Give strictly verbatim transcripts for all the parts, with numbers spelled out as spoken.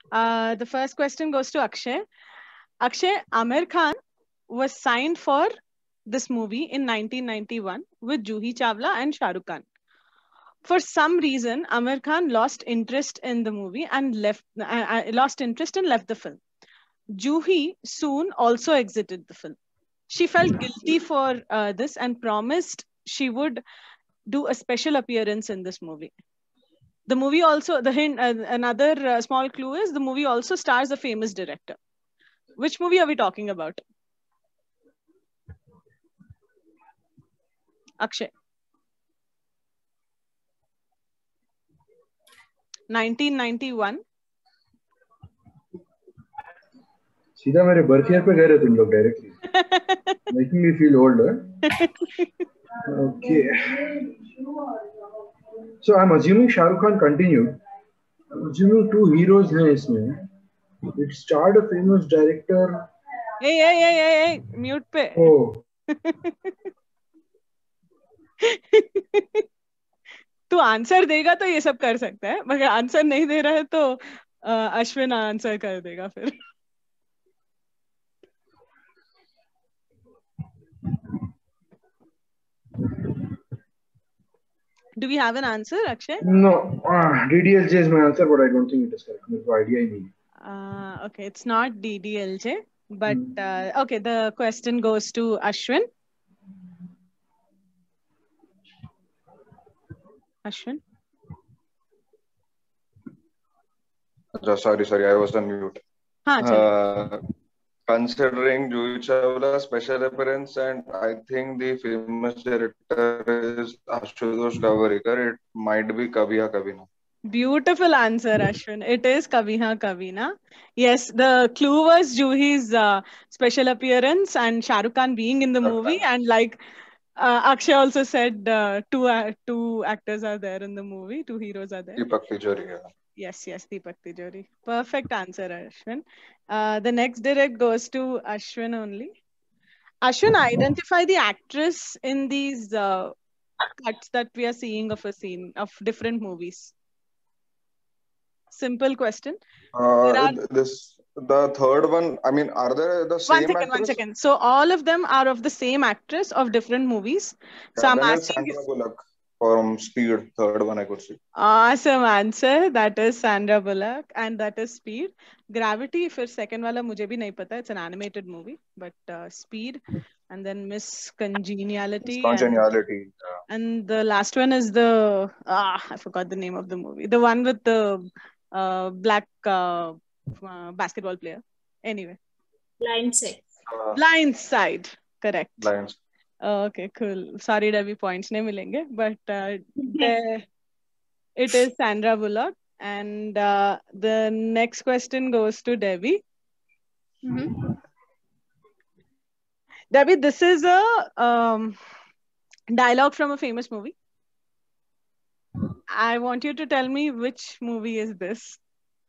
Uh, the first question goes to Akshay. Akshay, Amir Khan was signed for this movie in nineteen ninety-one with Juhi Chawla and Shah Rukh Khan. For some reason, Amir Khan lost interest in the movie and left. Uh, uh, lost interest and left the film. Juhi soon also exited the film. She felt guilty for uh, this and promised she would do a special appearance in this movie. The movie also, the hint, uh, another uh, small clue is the movie also stars a famous director. Which movie are we talking about? Akshay. nineteen ninety-one. सीधा मेरे birth year पे गए रहे तुम लोग directly, making me feel older. Okay. So I'm assuming Shah Rukh Khan continued. I'm assuming two heroes हैं इसमें. It starred a famous director. Hey, hey, hey, hey, hey, mute पे. Oh. तू answer देगा तो ये सब कर सकता है, मगर आंसर नहीं दे रहा है तो अश्विन आंसर कर देगा फिर. Do we have an answer, Akshay? No, uh, D D L J is my answer, but I don't think it is correct. No idea I need. Uh, okay, it's not D D L J, but uh, okay, the question goes to Ashwin. Ashwin? Sorry, sorry, I was on mute. Haan, uh, considering Juhi Chawla's special appearance, and I think the famous director is Ashutosh Gawariker, it might be Kabhi Ha Kabhi Na. Beautiful answer, Ashwin. It is Kabhi Ha Kabhi Na. Yes, the clue was Juhi's uh, special appearance and Shah Rukh Khan being in the movie, and like uh, Akshay also said, uh, two uh, two actors are there in the movie, two heroes are there. Deepak Tijori. Yeah. Yes, yes, Deepak Tijori. Perfect answer, Ashwin. Uh, the next direct goes to Ashwin only. Ashwin, identify the actress in these uh, cuts that we are seeing of a scene of different movies. Simple question. Uh, are... This the third one. I mean, are there the same one second, actress? One second. So all of them are of the same actress of different movies. Yeah, so I'm then asking. Sandra Bullock from Speed. Third one I could see. Awesome answer. That is Sandra Bullock, and that is Speed. Gravity. फिर second वाला मुझे भी नहीं पता. It's an animated movie, but uh, Speed, and then Miss Congeniality. Miss Congeniality. And, yeah. and the last one is the ah I forgot the name of the movie. The one with the uh, black uh, uh, basketball player. Anyway. Blind Side. Uh, Blind Side. Correct. Blind. Oh, okay, cool. Sorry, Debbie, points nahi milenge, but uh, the, it is Sandra Bullock, and uh, the next question goes to Debbie. Mm-hmm. Debbie, this is a um, dialogue from a famous movie. I want you to tell me which movie is this.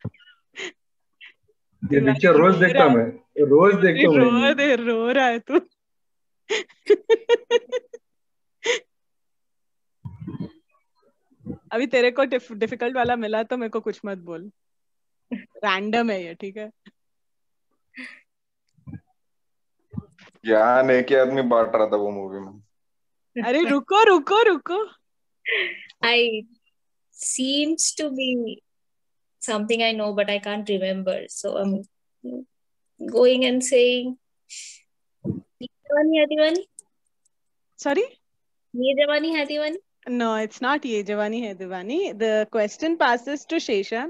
ये picture रोज देखता हूँ मैं, रोज देखता हूँ मैं। रो दे, रो रहा है तू। अभी तेरे को डिफिकल्ट वाला मिला तो मेरे को कुछ मत बोल, रैंडम है ये, ठीक है? यार एक ही आदमी बांट रहा था वो मूवी में। अरे रुको रुको रुको। I seems to be something I know, but I can't remember. So I'm going and saying, Ye Jawani Hai Diwani. Sorry? Ye Jawani Hai Diwani. No, it's not Ye Jawani Hai Diwani. The question passes to Sheshan.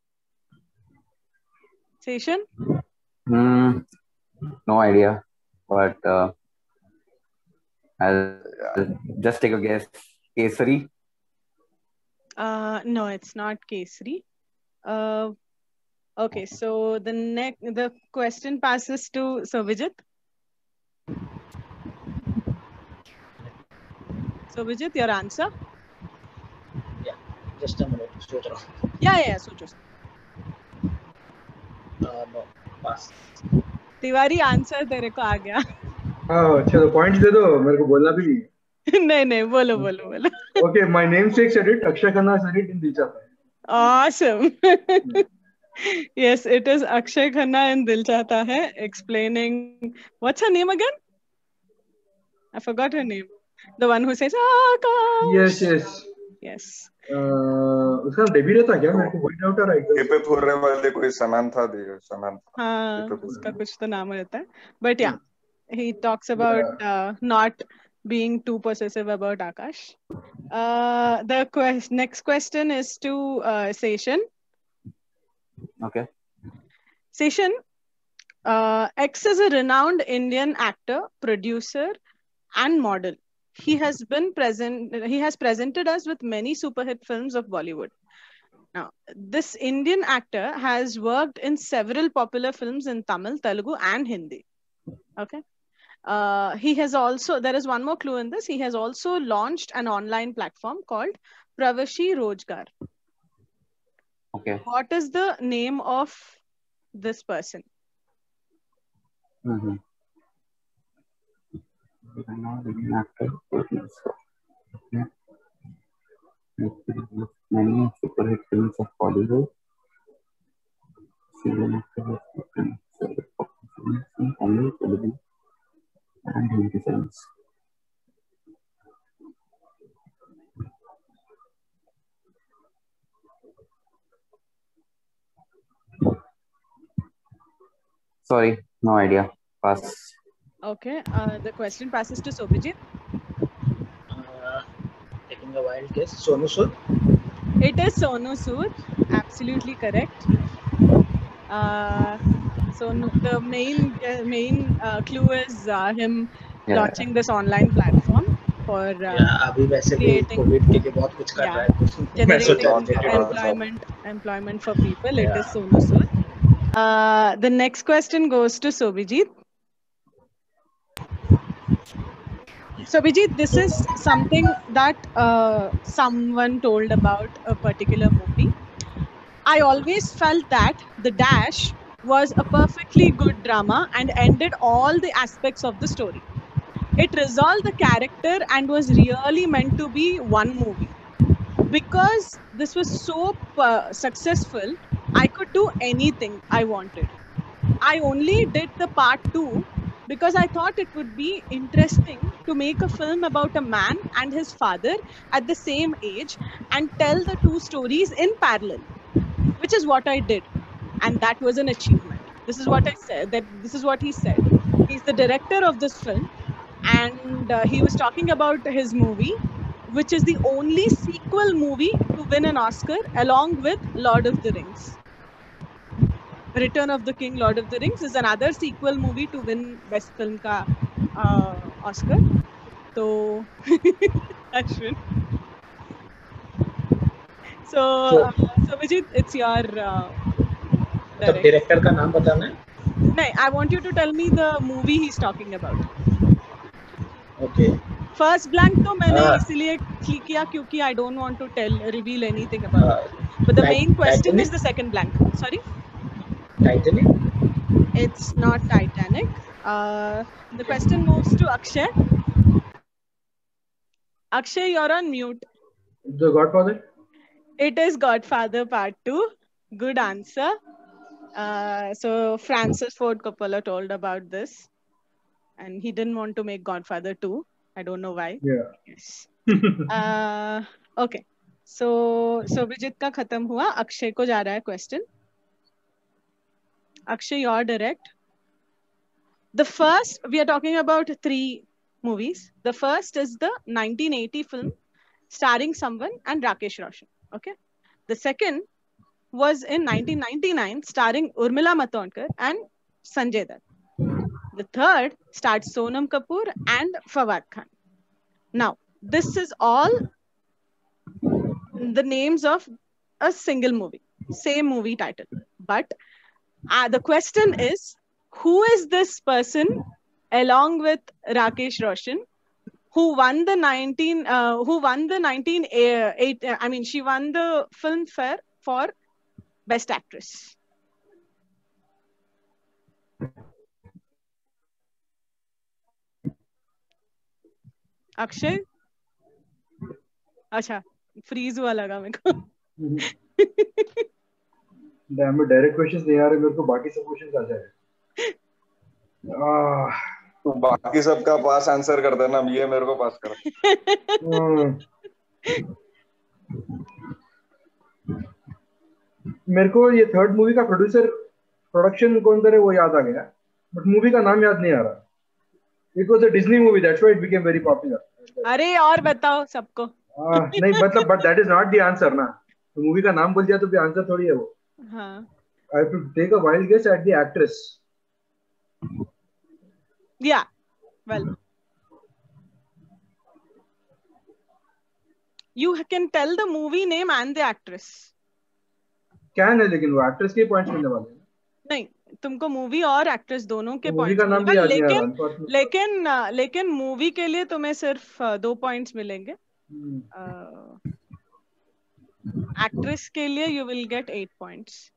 Sheshan? Hmm, no idea, but uh, I'll, I'll just take a guess. Kesari? Uh, no, it's not Kesari. Uh, okay, so the next the question passes to so Vijit. So Vijit, your answer? Yeah, just a minute. सोच रहा हूँ. Yeah, yeah, सोचो. Uh, no, pass. Tiwari answer तेरे को आ गया. हाँ, अच्छा तो पॉइंट्स दे दो, मेरे को बोलना भी नहीं. नहीं नहीं बोलो बोलो बोलो. Okay, my namesake said it. Akshay Khanna said it in Dicha. Awesome. Yes, it is Akshay Khanna in Dil Chahta Hai, explaining what's her name again? I forgot her name. The one who says Akash. Yes, yes. Yes. Uh, उसका debut रहता क्या? मेरे को वही doubt आ रहा है. ये पे पूरे वाले कोई Samantha दी है, Samantha. हाँ, उसका कुछ तो नाम रहता है. But yeah, he talks about uh, not being too possessive about Akash. Uh, the quest next question is to uh, Seshan. Okay. Seshan, uh, X is a renowned Indian actor, producer, and model. He has been present. He has presented us with many super hit films of Bollywood. Now, this Indian actor has worked in several popular films in Tamil, Telugu, and Hindi. Okay. Uh, he has also, there is one more clue in this. He has also launched an online platform called Pravashi Rojgar. Okay. What is the name of this person? Mm-hmm. I'm not an actor, producer. Okay. Many super hit films of Bollywood. Serial actor has spoken several popular films in Tamil, Telugu, and Hindi films. Sorry, no idea. Pass. Okay, uh, the question passes to Sobhijit. Uh, taking a wild guess, Sonu Sood. It is Sonu Sood, absolutely correct. Uh, so no, the main uh, main uh, clue is uh, him Yeah. launching this online platform for uh, Yeah, अभी वैसे भी creating- Covid के लिए बहुत कुछ कर Yeah. रहा है. तो मैं generating सोचा आपके लिए employment employment for people. It Yeah. is Sonu Sood. Uh, the next question goes to Sobhijit. Sobhijit, this is something that uh, someone told about a particular movie. I always felt that The Dash was a perfectly good drama and ended all the aspects of the story. It resolved the character and was really meant to be one movie. Because this was so uh, successful, I could do anything I wanted. I only did the part two because I thought it would be interesting to make a film about a man and his father at the same age and tell the two stories in parallel, which is what I did. And that was an achievement. This is what I said. That this is what he said. He's the director of this film, and uh, he was talking about his movie, which is the only sequel movie to win an Oscar along with Lord of the Rings. Return of the King, Lord of the Rings is another sequel movie to win Best Film ka uh, Oscar. So, Ashwin. So, uh, so Vijit, it's your uh, तो direct. Director का नाम बताना है. No, I want you to tell me the movie he's talking about. Okay. First blank तो मैंने Ah. इसलिए click किया क्योंकि I don't want to tell reveal anything about Uh, it. But the Tit- main question Titanic? is the second blank. Sorry, Titanic. it's not Titanic. Uh, the question moves to Akshay. Akshay, you're on mute. The Godfather. It is Godfather Part Two. Good answer. Uh, so Francis Ford Coppola told about this, and he didn't want to make Godfather Two. I don't know why. Yeah. Yes. Uh, okay. So so Vijit का खत्म हुआ. अक्षय को जा रहा है question. Akshay, you're direct. The first, we are talking about three movies. The first is the nineteen eighty film starring someone and Rakesh Roshan. Okay. The second was in nineteen ninety-nine starring Urmila Matondkar and Sanjay Dutt. The third starts Sonam Kapoor and Fawad Khan. Now, this is all the names of a single movie, same movie title. But uh, the question is, who is this person along with Rakesh Roshan who won the nineteen uh, who won the nineteen eight uh, I mean she won the Filmfare for Best Actress? Akshay अच्छा freeze हुआ लगा मेरे को dam में direct questions नहीं आ रहे मेरे को, बाकी सब क्वेश्चंस आ जाए। आह, तो बाकी सबका पास आंसर कर देना, ये मेरे को पास कर। हम्म, मेरे को ये थर्ड मूवी का प्रोड्यूसर प्रोडक्शन कौन था वो याद आ गया, बट मूवी का नाम याद नहीं आ रहा। It was a Disney movie, that's why it became very popular. अरे और बताओ सबको। आ, नहीं मतलब but that is not the answer ना, तो मूवी का नाम बोल दिया तो भी आंसर थोड़ी है वो। हाँ I have to take a wild guess at the actress. या well you can tell the movie name and the actress. Can है, लेकिन वो एक्ट्रेस के पॉइंट्स मिलने वाले हैं। नहीं, तुमको मूवी और एक्ट्रेस दोनों के मूवी पॉइंट्स का नाम भी मिलेगा, याद नहीं आ रहा लेकिन unfortunately। लेकिन अ, लेकिन मूवी के लिए तुम्हें सिर्फ अ, दो पॉइंट्स मिलेंगे। हम्म, एक्ट्रेस के लिए you will get eight points.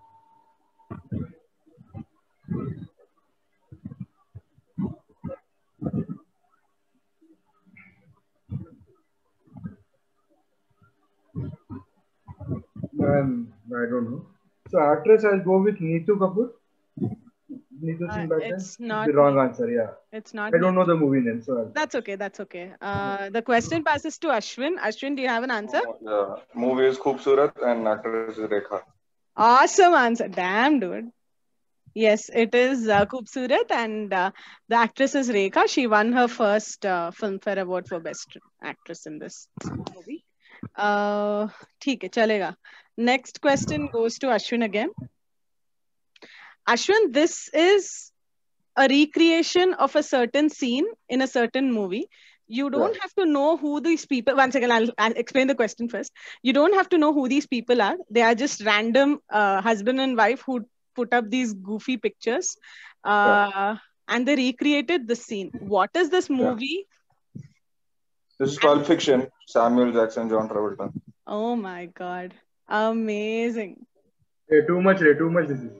Man, I don't know. So actress, I'll go with Neetu Kapoor. Neetu Uh, Singh back then. it's It's not the wrong Neetu. answer. Yeah, It's not I don't know Neetu. the movie name, so I'll... That's okay. That's okay. Uh, the question passes to Ashwin. Ashwin, do you have an answer? Movie is Khoobsurat and actress is Rekha. Awesome answer. Damn, dude. Yes, it is uh, Khoobsurat, and uh, the actress is Rekha. She won her first uh, Filmfare Award for Best Actress in this movie. Uh, ठीक है, चलेगा. Next question goes to Ashwin again. Ashwin, this is a recreation of a certain scene in a certain movie. You don't Yeah. have to know who these people. One second, I'll, I'll explain the question first. You don't have to know who these people are. They are just random uh, husband and wife who put up these goofy pictures, uh, Yeah. and they recreated the scene. What is this movie? This is Pulp Fiction. Samuel Jackson, John Travolta. Oh my God. Amazing. Hey, too much, hey, too much. This is.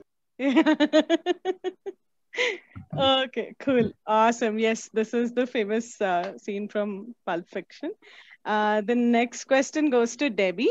Okay, cool. Awesome. Yes, this is the famous uh, scene from Pulp Fiction. Uh, the next question goes to Debbie.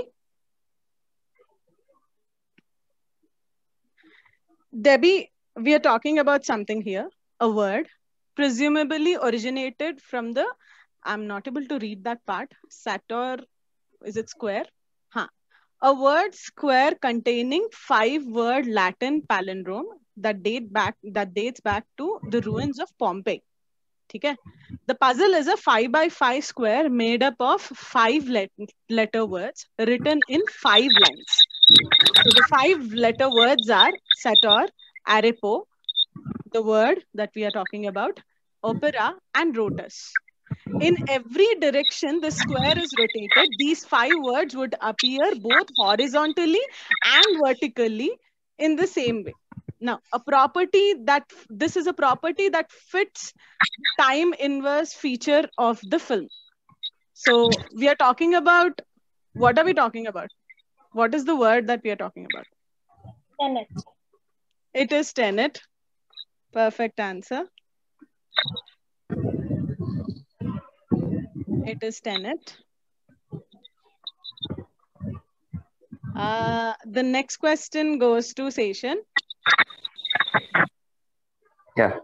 Debbie, we are talking about something here, a word presumably originated from the, I'm not able to read that part, sator, is it square? Huh. A word square containing five word Latin palindrome that date back that dates back to the ruins of Pompeii. Okay? The puzzle is a five by five square made up of five let letter words written in five lines. So the five letter words are sator, arepo, the word that we are talking about, opera, and rotus. In every direction the square is rotated, these five words would appear both horizontally and vertically in the same way. Now, a property that, this is a property that fits time inverse feature of the film. So we are talking about, what are we talking about? What is the word that we are talking about? Tenet. It is tenet. Perfect answer. It is tenet. Uh, the next question goes to Seshan. Yeah.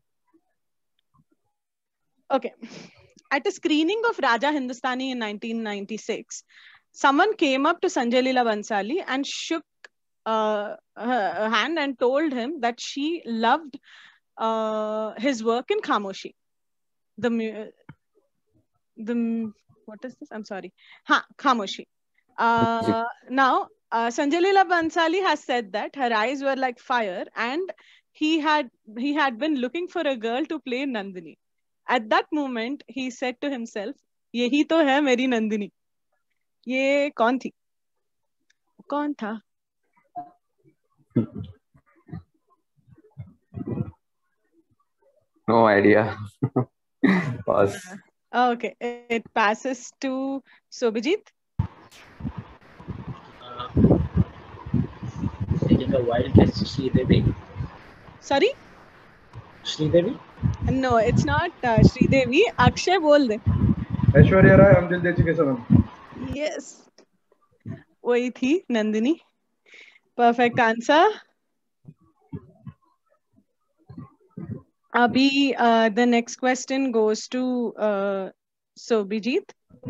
Okay. At a screening of Raja Hindustani in nineteen ninety-six, someone came up to Sanjay Leela Bhansali and shook uh, her, her hand and told him that she loved uh, his work in Khamoshi. The, the, what is this? I'm sorry. Ha, Khamoshi. Uh, now, uh, Sanjay Leela Bhansali has said that her eyes were like fire and he had he had been looking for a girl to play Nandini. At that moment, he said to himself, "Yehi to hai meri Nandini." ये कौन थी? कौन था? No idea. Pause. Uh, okay, it passes to Sobhijit. Uh, taking a wild guess, Sridevi. Sorry? Sridevi? No, it's not uh, Sridevi. Akshay, बोल दे. ऐश्वर्या राय, हम दिल दे चुके सनम. Yes. वही थी Nandini. Perfect answer. Abhi, uh, the next question goes to uh, Sobhijit.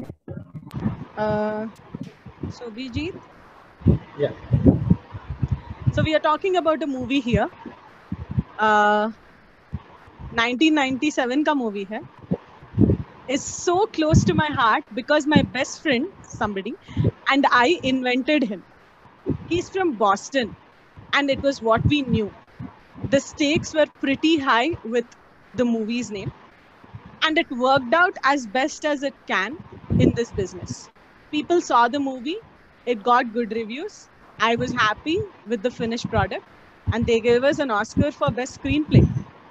Uh, Sobhijit. Yeah. So we are talking about a movie here. Uh, nineteen ninety-seven का movie है. Is so close to my heart because my best friend, somebody, and I invented him. He's from Boston, and it was what we knew. The stakes were pretty high with the movie's name, and it worked out as best as it can in this business. People saw the movie, it got good reviews. I was happy with the finished product, and they gave us an Oscar for best screenplay.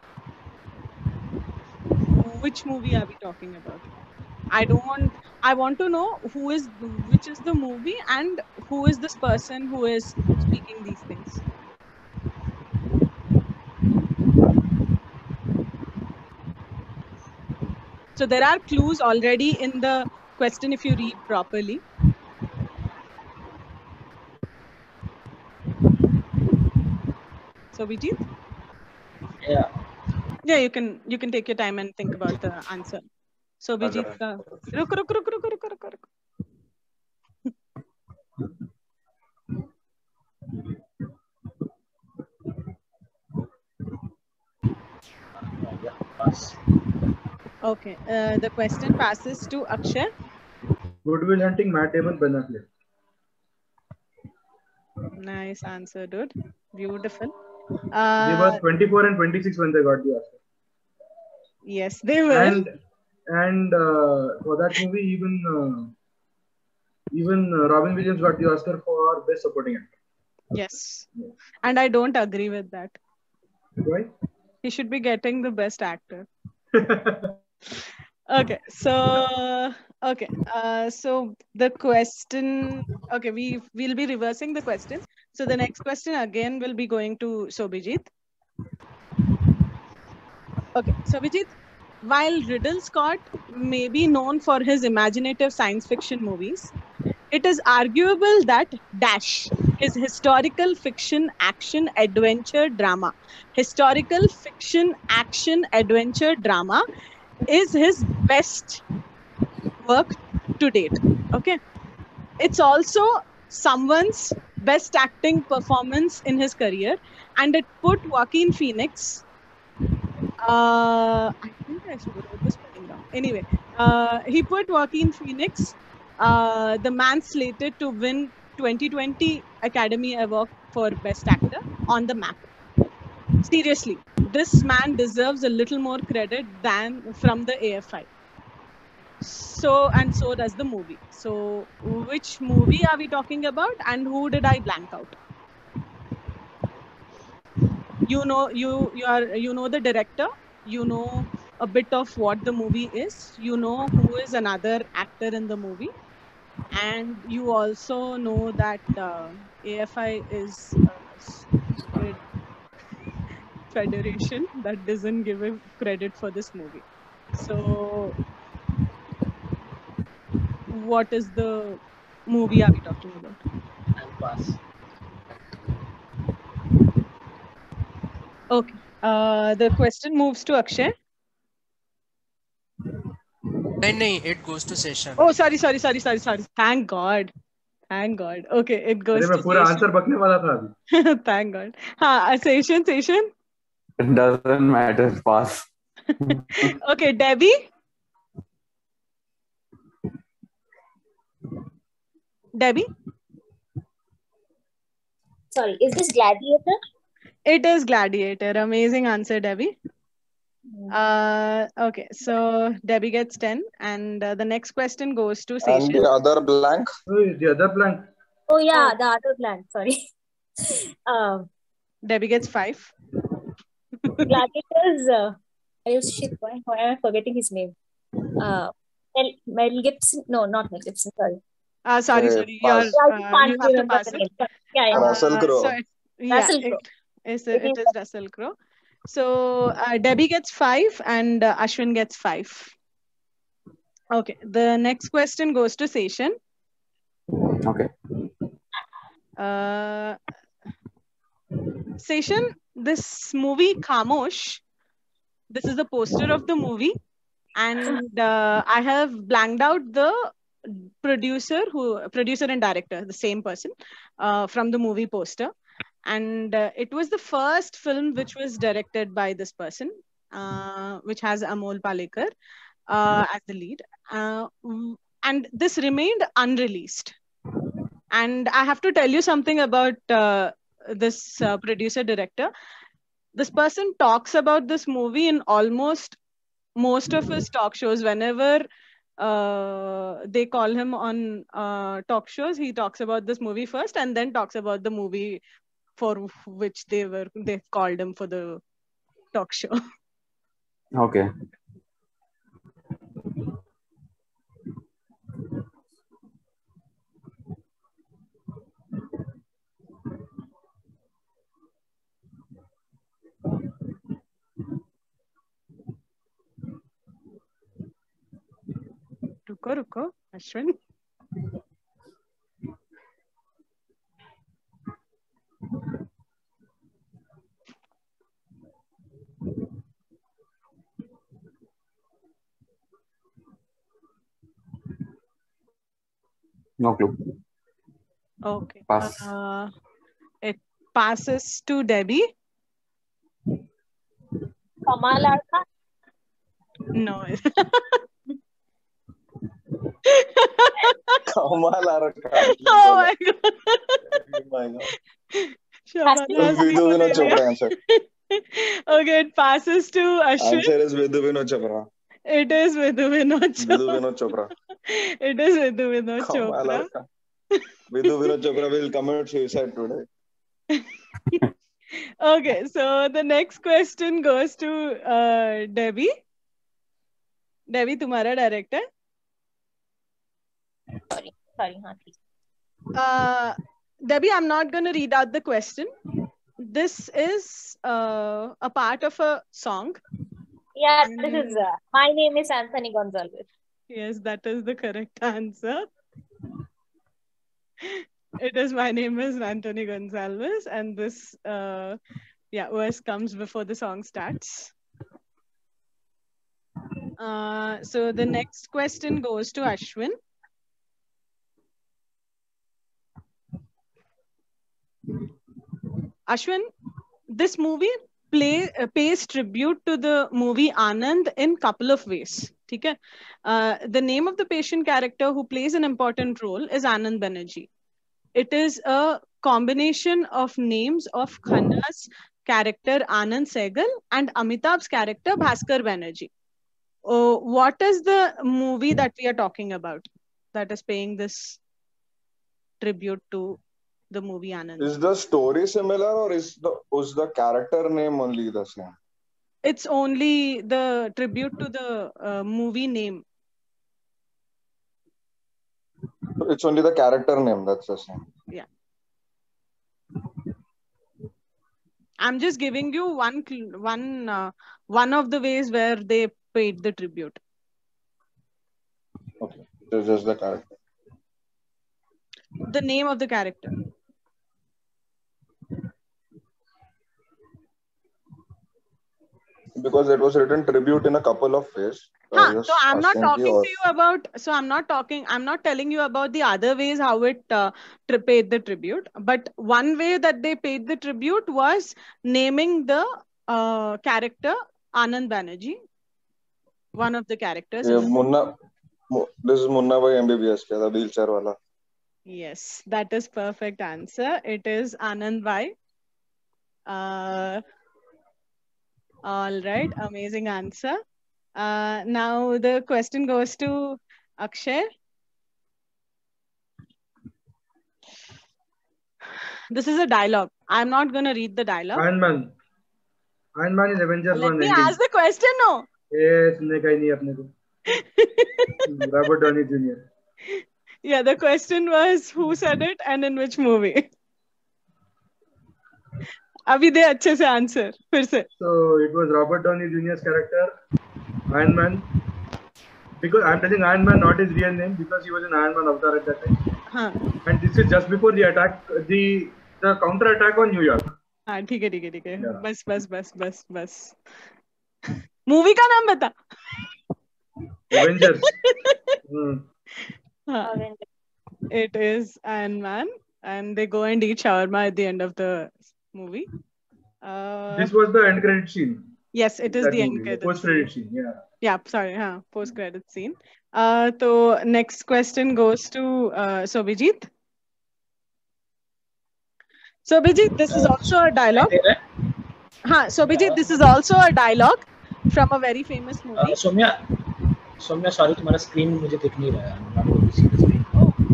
Which movie are we talking about? I don't want, I want to know who is, which is the movie and who is this person who is speaking these things. So there are clues already in the question if you read properly. So Vijit? Yeah. Yeah, you can you can take your time and think about the answer. So Vijit, ka, ruk, ruk, ruk, ruk, ruk, ruk, ruk. Yeah. Pass. Okay, uh, the question passes to Akshay. Good Will Hunting, Matt Damon, Ben Affleck. Nice answer, dude. Beautiful. They Uh, were twenty-four and twenty-six when they got the Oscar. yes, they were. And and uh, for that movie, even uh, even uh, Robin Williams got the Oscar for Best Supporting Actor. Yes, and I don't agree with that. Why? He should be getting the best actor. Okay, so okay, uh, so the question. Okay, we will be reversing the questions. So the next question again will be going to Sobhijit. Okay, Sobhijit, while Riddle Scott may be known for his imaginative science fiction movies, it is arguable that Dash, his historical fiction action adventure drama, historical fiction action adventure drama is his best work to date. Okay. It's also someone's best acting performance in his career, and it put Joaquin Phoenix. Uh, I think I wrote the spelling down. Anyway, uh, he put Joaquin Phoenix, uh, the man slated to win twenty twenty Academy Award for Best Actor, on the map. Seriously, this man deserves a little more credit than from the A F I. So, and so does the movie. So, which movie are we talking about, and who did I blank out? You know, you you are you know the director. You know a bit of what the movie is. You know who is another actor in the movie, and you also know that uh, A F I is a stupid federation that doesn't give him credit for this movie. So, what is the movie are we talking about? I'll pass. Okay. Uh, the question moves to Akshay. नहीं नहीं, it goes to Session. Oh, sorry, sorry, sorry, sorry, sorry. Thank God. Thank God. Okay, it goes अरे मैं to पूरा Session. Answer बकने वाला था अभी. Thank God. हाँ, Session, Session. It doesn't matter. Pass. Okay, Debbie. Debbie. Sorry, is this Gladiator? It is Gladiator. Amazing answer, Debbie. Uh, okay, so Debbie gets ten, and uh, the next question goes to And Session. the other blank. Oh, the other blank. Oh yeah, the other plant. Sorry. um, Debbie gets five. Gladiators. Uh, oh shit! Why, why am I forgetting his name? Uh, Mel, Mel Gibson. No, not Mel Gibson. Sorry. Uh, sorry, Uh, sorry. You're, pass. I uh, can't you have to remember pass the it. name. But yeah, yeah. Russell Uh, Crowe. so it, yeah, Russell it Crowe. is. It It is is Russell Crowe. So uh, Debbie gets five, and uh, Ashwin gets five. Okay, the next question goes to Session. Okay. Uh, Session, this movie Khamosh, this is the poster of the movie, and uh, I have blanked out the producer, who producer and director, the same person, uh, from the movie poster. And uh, it was the first film which was directed by this person, uh, which has Amol Palekar uh, as the lead. Uh, w- and this remained unreleased. And I have to tell you something about uh, this uh, producer director. This person talks about this movie in almost most of his talk shows. Whenever uh, they call him on uh, talk shows, he talks about this movie first and then talks about the movie for which they were they've called him for the talk show. Okay. रुको रुको Ashwin. No clue. Okay. Pass. Uh, it passes to Debbie. Kamal Arka. No. Kamal Arka. Oh my god. Oh my god. Shabana has Vidhu been Vinod Chopra answer. Okay, it passes to Ashwin. Answer is Vidhu Vinod Chopra. It is Vidhu Vinod Vidhu Chopra. Vinod Chopra. It is Vidhu Vinod Kamal Chopra. Arka. Vidhu Vinod Chopra will commit suicide today. Okay, so the next question goes to uh, Debbie. Debbie, तुम्हारा director. Sorry, sorry, हाँ ठीक. Uh, Debbie, I'm not going to read out the question. This is uh, a part of a song. Yeah, this is. Uh, my name is Anthony Gonzalez. Yes, that is the correct answer. It is My Name is Anthony Gonzalez, and this uh, yeah verse comes before the song starts. Uh, so the next question goes to Ashwin. Ashwin, this movie play uh, pays tribute to the movie Anand in couple of ways. Okay? Uh, the name of the patient character who plays an important role is Anand Banerjee. It is a combination of names of Khanna's character Anand Sehgal and Amitabh's character Bhaskar Banerjee. Uh, what is the movie that we are talking about that is paying this tribute to the movie Anand? Is the story similar, or is the was the character name only the same? It's only the tribute to the uh, movie name. It's only the character name that's the same. Yeah. I'm just giving you one one uh, one of the ways where they paid the tribute. Okay, so just the character. The name of the character. Because it was written tribute in a couple of ways. Huh, Just so I'm not asking talking you to you about. So I'm not talking. I'm not telling you about the other ways how it uh, tri- paid the tribute. But one way that they paid the tribute was naming the uh, character Anand Banerjee, one of the characters. Yeah, in the- Munna, Mu- this is Munna Bhai M B B S, the wheelchair wala. Yes, that is perfect answer. It is Anand Bhai. Uh, all right, amazing answer. Uh, now the question goes to Akshay. This is a dialogue. I'm not going to read the dialogue. Iron Man. Iron Man is Avengers Let one me ending. ask the question, no? Eh, सुनने का ही नहीं अपने को. Robert Downey Junior Yeah, the question was who said it and in which movie? अभी दे अच्छे से answer फिर से. So it was Robert Downey Junior's character, Iron Man. Because I'm telling Iron Man not his real name because he was an Iron Man avatar at that time. हाँ. And this is just before the attack, the the counter attack on New York. हाँ ठीक है ठीक है ठीक है Yeah. बस बस बस बस बस मूवी का नाम बता Avengers. Hmm. हाँ Avengers. it is Iron Man and they go and eat shawarma at the end of the movie. Uh, This was the end credit scene. yes, it is That the end movie, the credit post credit scene. Yeah. Yeah, sorry, huh, post credit scene. Uh, so next question goes to uh, Sobhijit. Sobhijit, this is also a dialogue. Huh, Sobhijit, this is also a dialogue from a very famous movie. Saumya Saumya sorry तुम्हारा screen मुझे दिख नहीं रहा है. I'm not able to see the screen.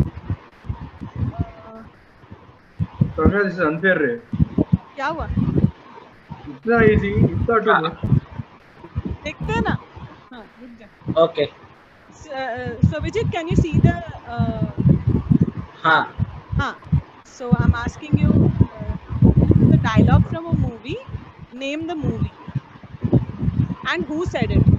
Uh, Soumya, this is unfair रे. क्या हुआ? इतना easy, इतना too much. देखते हैं ना. हाँ, रुक जा. Okay. So, uh, Sobhijit, can you see the? Uh, हाँ. हाँ. So I'm asking you uh, the dialogue from a movie. Name the movie and who said it.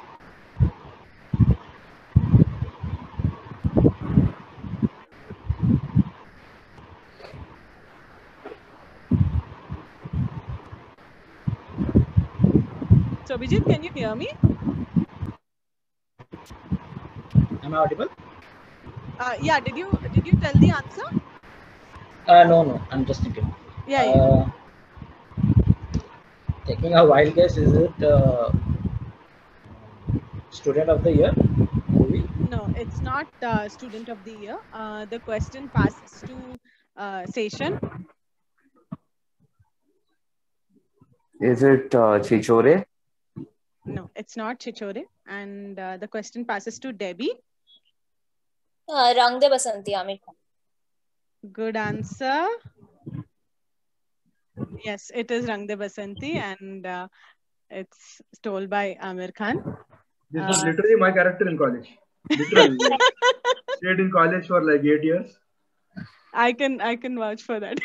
So Abhijit, can you hear me? Am I audible? Uh, yeah. Did you did you tell the answer? Uh, no, no. I'm just thinking. Yeah. yeah. Uh, taking a wild guess, is it uh, Student of the Year movie? No, it's not uh, Student of the Year. Uh, the question passes to uh, Seshan. Is it uh, Chichore? No, it's not Chichore. And uh, the question passes to Debbie. Uh, Rang De Basanti, Amir Khan. Good answer. Yes, it is Rang De Basanti, and uh, it's told by Amir Khan. This was Uh, literally my character in college. Literally. Stayed in college for like eight years. I can I can vouch for that.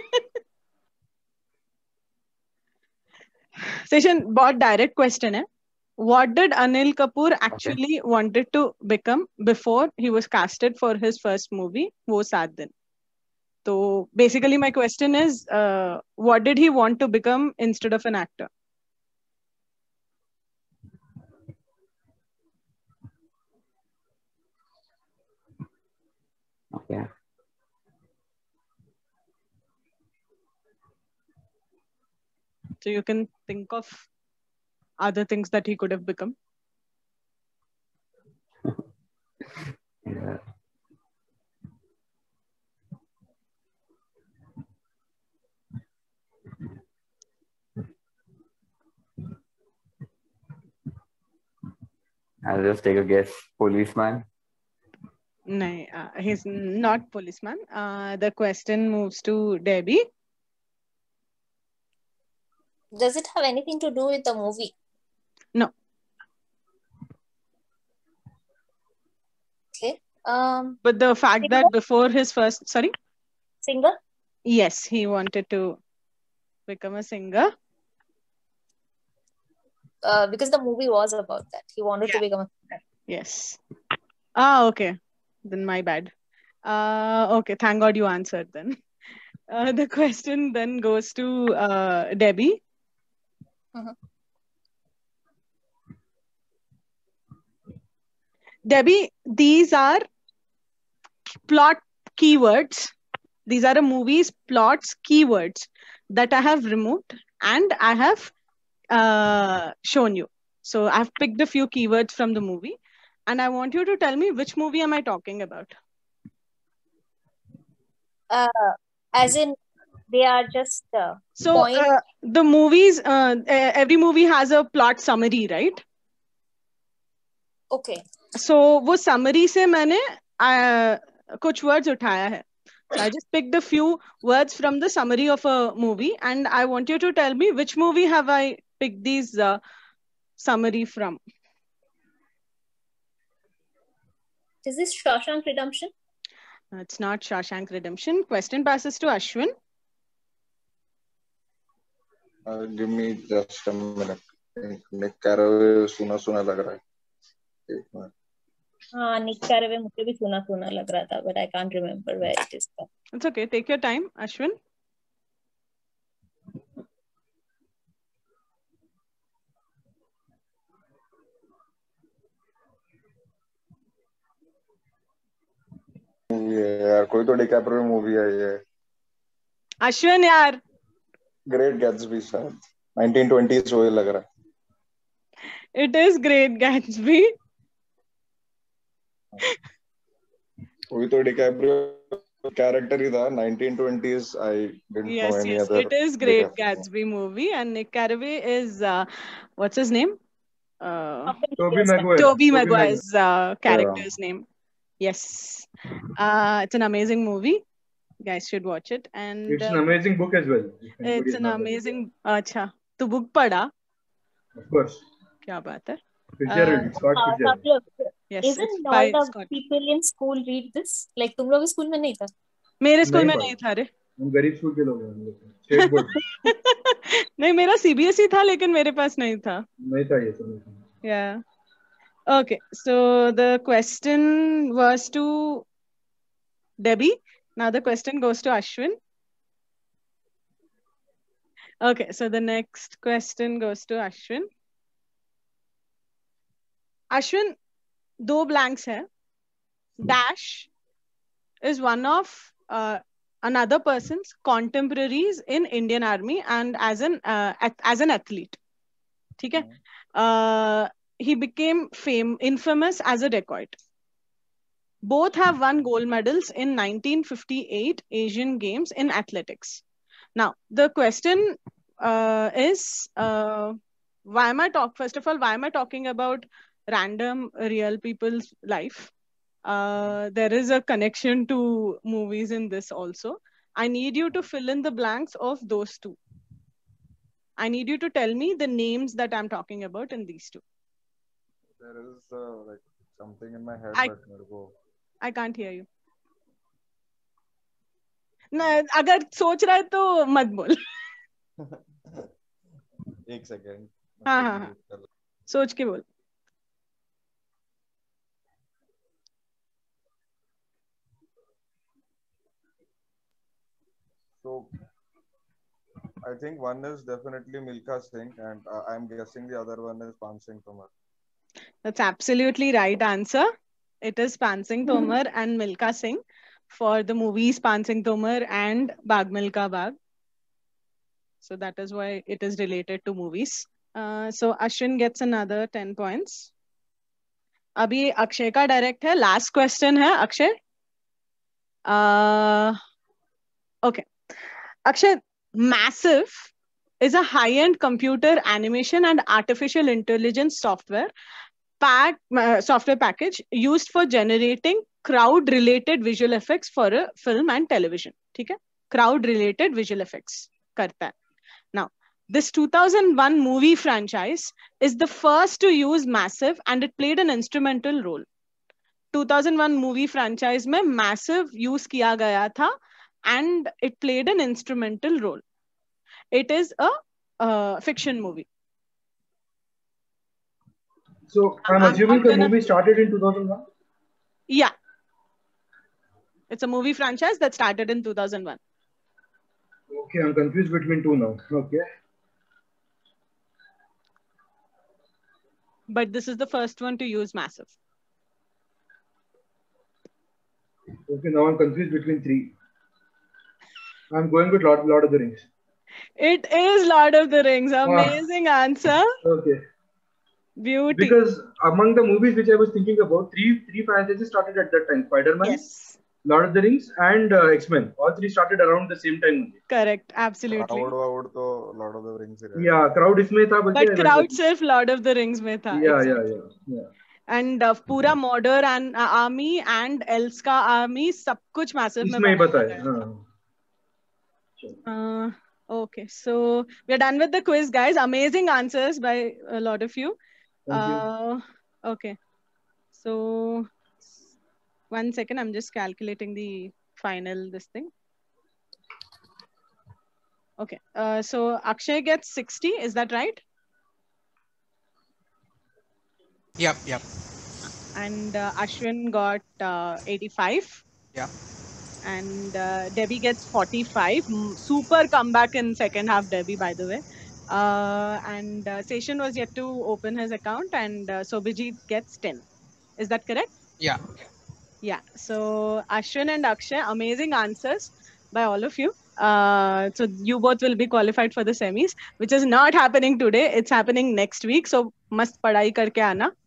Seshan, बहुत direct question है. What did Anil Kapoor actually okay. wanted to become before he was casted for his first movie, Wo Saat Din? So basically, my question is, uh, what did he want to become instead of an actor? Okay. So you can think of other things that he could have become. Yeah. I'll just take a guess. Policeman? No, uh, he's not policeman. Uh, the question moves to Debbie. Does it have anything to do with the movie? No. Okay. Um. But the fact singer? that before his first, sorry? Singer? Yes, he wanted to become a singer. Uh, because the movie was about that. He wanted Yeah. to become a singer. Yes. Ah, okay. Then my bad. Uh, okay, thank God you answered then. Uh, the question then goes to uh, Debbie. Mhm. Debbie, these are plot keywords. These are a movie's plots keywords that I have removed and I have uh, shown you. So I've picked a few keywords from the movie and I want you to tell me which movie am I talking about? Uh, as in, they are just uh, So point. uh, the movies, uh, every movie has a plot summary, right? Okay. So वो summary से मैंने uh, कुछ words उठाया है. So I just picked a few words from the summary of a movie and I want you to tell me which movie have I picked these uh, summary from. Is this Shawshank Redemption? It's not Shawshank Redemption. Question passes to Ashwin. Uh, give me just a minute. Nick Carraway सुना सुना लग रहा है. एक minute. हाँ, Nick Carraway मुझे भी सुना सुना लग रहा था, but I can't remember where it is. It's okay. Take your time, Ashwin. ये यार कोई तो डिकैप्रियो मूवी है ये. अश्विन यार. ग्रेट गैट्सबी शायद nineteen twenties वो लग रहा है. It is Great Gatsby. कोई तो डिकैप्रियो कैरेक्टर ही था. nineteen twenties I didn't Yes, know any yes, other. it is Great DiCaprio. Gatsby movie, and Nick Carraway is uh, what's his name? Uh, Tobey Maguire. Tobey Maguire. Maguire's uh, character's name. Yes, uh, it's an amazing movie. You guys should watch it. And It's an uh, amazing book as well. if anybody it's has an not read it. amazing. अच्छा, तो book पढ़ा? Of course. क्या बात है? Fitzgerald, Uh, Scott Uh, Fitzgerald. couple of, Yes, isn't it's all by the Scott. people in school read this? Like तुम लोग school में नहीं था? मेरे स्कूल नहीं में पढ़ा. नहीं था रे. हम गरीब स्कूल के लोग हैं हम लोग. स्टेट बोर्ड नहीं, मेरा सीबीएसई था लेकिन मेरे पास नहीं था. नहीं था ये सब. Yeah. Okay, so the question was to Debbie. Now the question goes to Ashwin. Okay, so the next question goes to Ashwin. Ashwin, दो blanks है. Dash is one of uh, another person's contemporaries in Indian Army and as an uh, at- as an athlete. ठीक है? Uh, he became fame infamous as a dacoit. Both have won gold medals in nineteen fifty-eight Asian Games in athletics. Now, the question uh, is, uh, why am I talk? First of all, why am I talking about random real people's life? Uh, there is a connection to movies in this also. I need you to fill in the blanks of those two. I need you to tell me the names that I'm talking about in these two. There is uh, like something in my head I- but मेरे को I can't hear you. न, अगर सोच रहा है तो मत बोल. एक सेकंड. हाँ हाँ हाँ. सोच के बोल. So I think one is definitely Milkha Singh and uh, I'm guessing the other one is Pan Singh Tomar. That's absolutely right answer. It is Pan Singh Tomar and Milkha Singh for the movies Pan Singh Tomar and Bag Milkha Bag. So that is why it is related to movies. Uh, so Ashwin gets another ten points. अभी अक्षय का direct है. Last question है Akshay. Uh, okay. Akshay, Massive is a high-end computer animation and artificial intelligence software pack, uh, software package used for generating crowd-related visual effects for a film and television. ठीक है? Crowd-related visual effects करता है. Now, this two thousand one movie franchise is the first to use Massive and it played an instrumental role. two thousand one movie franchise में Massive use किया गया था and it played an instrumental role. It is a uh, fiction movie. So I'm, I'm assuming not the gonna- movie started in two thousand one. Yeah. It's a movie franchise that started in two thousand one. Okay, I'm confused between two now. Okay. But this is the first one to use Massive. Okay, now I'm confused between three. I'm going with Lord, Lord of the Rings. It is Lord of the Rings. Amazing answer. Okay. Beauty. Because among the movies which I was thinking about, three three franchises started at that time: Spider-Man, Yes. Lord of the Rings, and uh, X-Men. All three started around the same time only. Correct. Absolutely. Crowd वाउड तो Lord of the Rings ही रहेगा. Yeah, crowd इसमें था बल्कि But crowd सिर्फ Lord of the Rings में था. Yeah, Exactly. yeah, yeah, yeah. And uh, पूरा Mordor and uh, army and Elska army सब कुछ Massive में इसमें ही बनाया बताया. गया था. हाँ. Uh, okay, so we're done with the quiz, guys. Amazing answers by a lot of you. Thank you. Uh, okay, so one second, I'm just calculating the final this thing. Okay, uh, so Akshay gets sixty, is that right? Yep, yep. And uh, Ashwin got uh, eighty-five. Yeah. And uh, Debbie gets forty-five. Mm, Super comeback in second half, Debbie, by the way. Uh, and uh, Seshan was yet to open his account, and uh, Sobhijit gets ten. Is that correct? Yeah. Yeah. So Ashwin and Akshay, amazing answers by all of you. Uh, so you both will be qualified for the semis, which is not happening today. It's happening next week. So must padai karke aana.